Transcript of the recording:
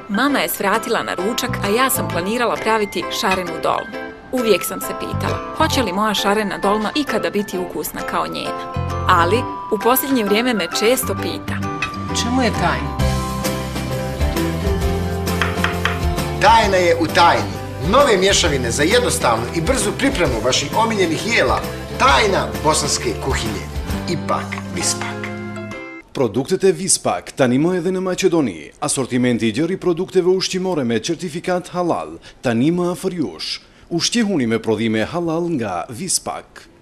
Mama je svratila na ručak, a ja sam planirala praviti šarenu dolmu. Uvijek sam se pitala, hoće li moja šarena dolma ikada biti ukusna kao njena. Ali, u posljednje vrijeme me često pita. Čemu je tajna? Tajna je u tajni. Nove mješavine za jednostavnu i brzu pripremu vaših omiljenih jela. Tajna bosanske kuhinje. Ipak Vispak. Продуктите Виспак танима е на Македонија. Асортименти ѓери продуктиве уштиморе ме сертификат халал, танима фарјуш. Уштјехуниме продиме халал га Виспак.